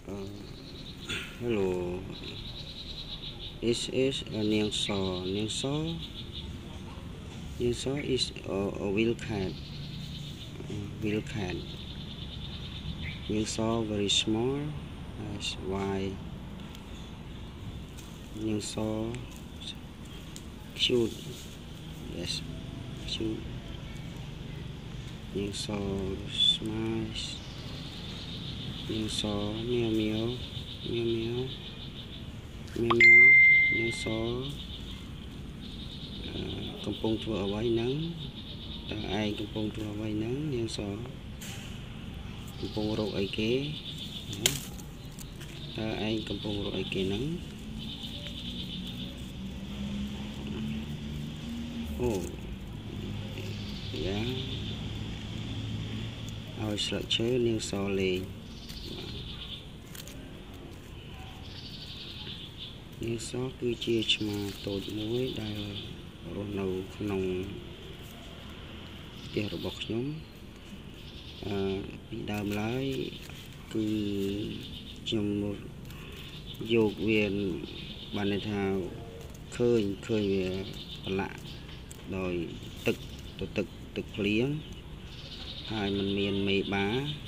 Uh, Hello, this is a Niang Saw. Niang Saw is a wild cat. Wild cat. Niang Saw very small. That's why Niang Saw cute. Yes, cute. Niang Saw smiles. Niang Saw meow meow meow meow meow meow. Niang Saw កំពុងធ្វើអ្វីហ្នឹងតើឯងកំពុងធ្វើអ្វីហ្នឹងនាងសកំពុងរកអីគេតើឯងកំពុងរកអីគេហ្នឹងអូយ៉ាឲ្យស្លឹកឈើនាងសលេងនាងសគឺជាឆ្មាតូចមួយដែលរស់នៅក្នុងផ្ទះរបស់ខ្ញុំពីដើមឡើយគឺខ្ញុំយកវាបានន័យថាឃើញវាប្រឡាក់ដោយទឹកភ្លៀងហើយมันមានមេបា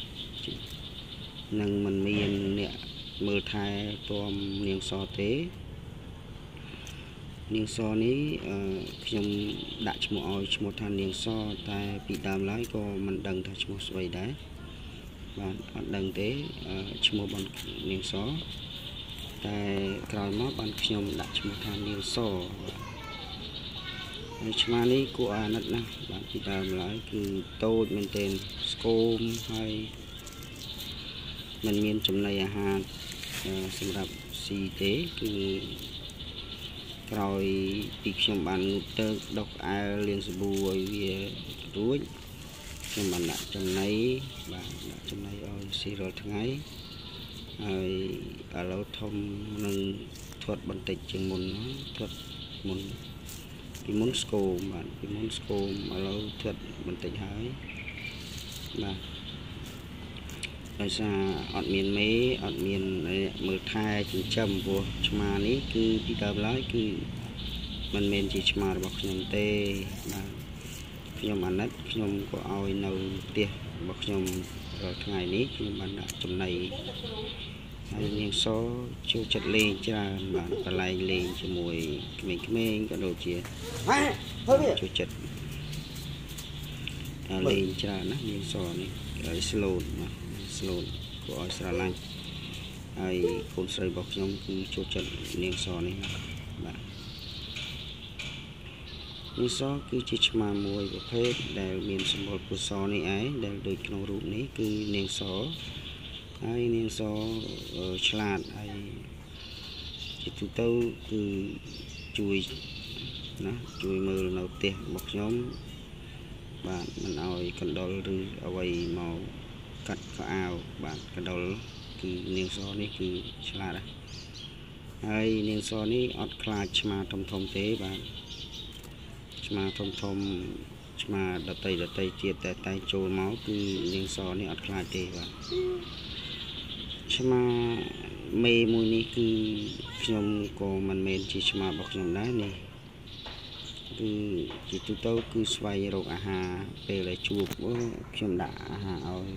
និងมันមានអ្នកមើលថែទាំនាងសទេនាងសនេះខ្ញុំដាក់ឈ្មោះឲ្យឈ្មោះថានាងសតែពីដើមឡើយក៏មិនដឹងថាឈ្មោះស្អីដែរបាទអត់ដឹងទេឈ្មោះបាននាងសតែក្រោយមកបានខ្ញុំដាក់ឈ្មោះថានាងសហើយឆ្មានេះគួរអាណិតណាស់បាទពីដើមឡើយគឺតូចមែនទែនស្គមហើយมันមានចំណីអាហារសម្រាប់ស៊ីទេគឺក្រោយពីខ្ញុំបានងូតទឹកដុសក្អែលលាងសាប៊ូឲ្យវារួចខ្ញុំបានដាក់ចំណីបាទដាក់ចំណីឲ្យស៊ីរាល់ថ្ងៃហើយឥឡូវធំនឹងធាត់បន្តិចជាងមុនធាត់មុនពីមុនស្គមបាទពីមុនស្គមឥឡូវធាត់បន្តិចហើយបាទដោយសារអត់មានមេអត់មានមើលថែចិញ្ចឹមព្រោះឆ្មានេះគឺពីដើមឡើយគឺមិនមែនជាឆ្មារបស់ខ្ញុំទេបាទខ្ញុំអាណិតខ្ញុំក៏ឲ្យនៅផ្ទះរបស់ខ្ញុំរាល់ថ្ងៃនេះខ្ញុំបានដាក់ចំណីហើយនាងសចូលចិត្តលេងច្រើនបាទកន្លែងលេងជាមួយក្មេងៗក៏ដូចជាចូលចិត្តលេងច្រើនណានាងសនេះហើយស្លូតបាទស្លូតគួរឲ្យស្រឡាញ់ហើយកូនស្រីរបស់ខ្ញុំគឺចូលចិត្តនាងសនេះបាទនាងសគឺជាឆ្មាមួយប្រភេទដែលមានសម្បុរពុសនេះឯងដែលដូចក្នុងរូបនេះគឺនាងសហើយនាងសឆ្លាតហើយជាទូទៅគឺជួយមើលនៅផ្ទះរបស់ខ្ញុំបាទមិនឲ្យកណ្ដុរឬអ្វីមកកាត់ខោអាវបាទកណ្ដុរគឺនាងសនេះគឺឆ្លាតហើយនាងសនេះអត់ខ្លាចឆ្មាធំទេបាទឆ្មាធំឆ្មាដតីទៀតតែចូលមកគឺនាងសនេះអត់ខ្លាចទេបាទឆ្មាមេមួយនេះគឺខ្ញុំក៏មិនមែនជាឆ្មារបស់ខ្ញុំដែរនេះគឺជាទូទៅគឺស្វែងរកអាហារពេលដែលជួបខ្ញុំដាក់អាហារឲ្យ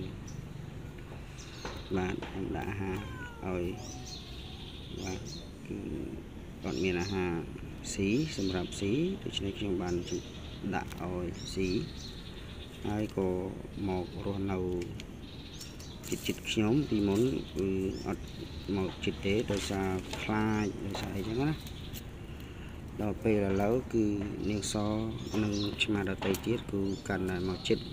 បាទខ្ញុំដាក់អាហារឲ្យបាទគឺអត់មានអាហារស៊ីសម្រាប់ស៊ីដូច្នេះខ្ញុំបានដាក់ឲ្យស៊ីហើយក៏មករស់នៅចិត្តខ្ញុំពីមុនគឺអត់មកចិត្តទេដោយសារខ្លាចដោយសារអីចឹងណាដល់ពេលឥឡូវគឺនាងសនិងឆ្មាដតីទៀតគឺកាន់តែមកចិត្ត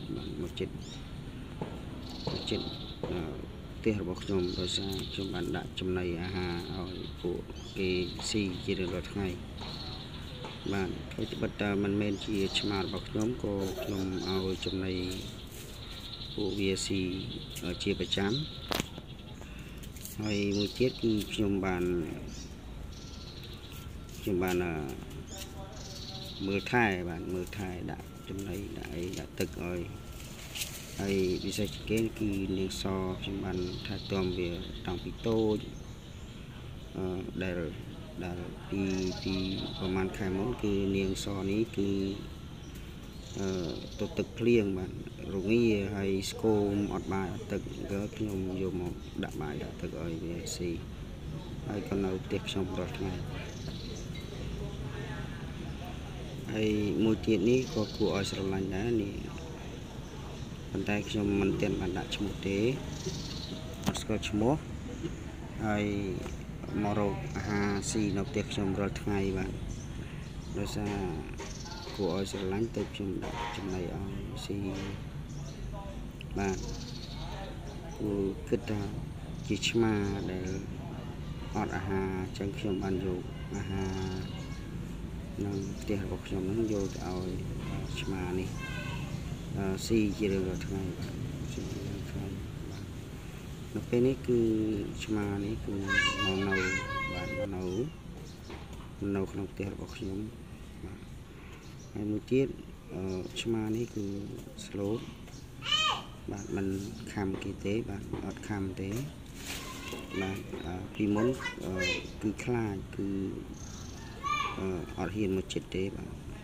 ផ្ទះរបស់ខ្ញុំដោយសារខ្ញុំបានដាក់ចំណីអាហារឲ្យពួកគេស៊ីជារៀងរាល់ថ្ងៃបាទហើយត្បិតតែមិនមែនជាឆ្មារបស់ខ្ញុំក៏ខ្ញុំឲ្យចំណីពួកវាស៊ីជាប្រចាំហើយមួយទៀតគឺខ្ញុំបានមើលថែដាក់ចំណីដាក់អីដាក់ទឹកឲ្យ hay vì sao cái niềng so chúng bạn thay tôm về trong bị tô để điประมาณ khai món cứ niềng so ní cứ tôi tự liêng bạn rồi nghĩ hay scom ọt bài tự cái nhung vô một đạm bài đã tự gọi về xì hay còn nào tiếp xong rồi này hay mùi tiện ní có của ở sầu lạnh đá nè bàn tay trong mình tiền bạn đã cho một tế scotch mốt hay moro xì nó tiếp xong rồi ngày bạn rồi ra của ở sầu lạnh tiếp trong này xì bạn của kết chỉ mà để ọt chẳng trong ăn dù nâng tiền bọc trong nó vô tạo mà này si chỉ được ngày nó cái này cứ mà này cứ nấu bạn nấu không tiền bọc trong hay một tiết mà này cứ slow bạn mình kham kinh tế bạn ọt kham tế bạn vì muốn cứ khai cứ ở hiện một chiếc tế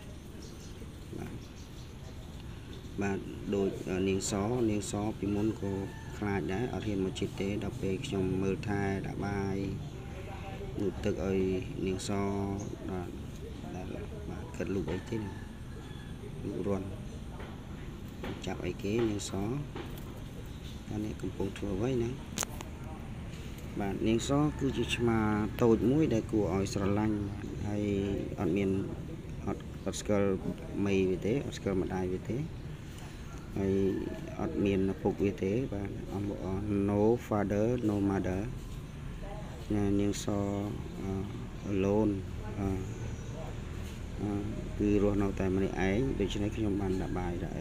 bạn đôi niềng xó vì muốn cô khai đã ở hiện một chiếc tế đặc biệt trong mơ thai đã bài một tức ơi niềng xó là cất lục ấy thế này lục ruột chạm ấy kế niềng xó cái này cũng cũng thừa với nữa bạn niềng xó cứ chỉ mà tồi mũi đây của ỏi sờ lanh hay ở miền ở scale mây về thế ở scale mặt đai về thế hay ở miền phục về thế và no father no mother niềng xó alone cứ rồi nào tại mình ấy để cho nên khi trong bàn đã bài đã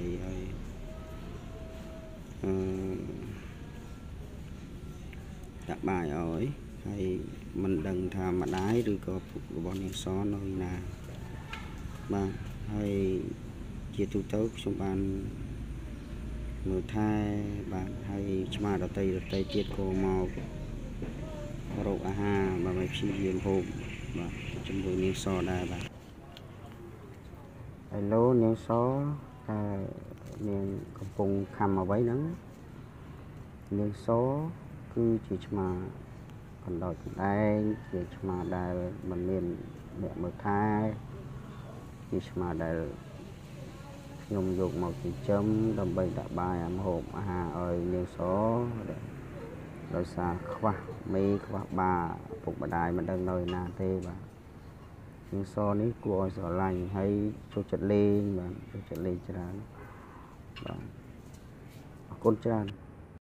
đặt bài ở hay mình đừng tham mà đái đưa có phục bọn niềng xó nơi nào mà hay chia tu tấu trong bàn người thai bạn hay mà đầu tay tiết cô màu rộ mà mày chi riêng hôm và trong buổi niềng xó đây bạn hello niềng xó niềngកំពុងខំអ្វីហ្នឹងniềng xóគឺជាឆ្មាកណ្ដោចកណ្ដែងជាឆ្មាដែលមិនមានអ្នកមើលថែជាឆ្មាដែលខ្ញុំយកមកចិញ្ចឹមដើម្បីដាក់បាយម្ហូបអាហារឲ្យនាងសដោយសារខ្វះមេខ្វះបាពុកម្ដាយមិនដឹងនៅណាទេបាទនាងសនេះគួរឲ្យស្រឡាញ់ហើយចូលចិត្តលេងបាទចូលចិត្តលេងច្រើនបាទអរគុណច្រើន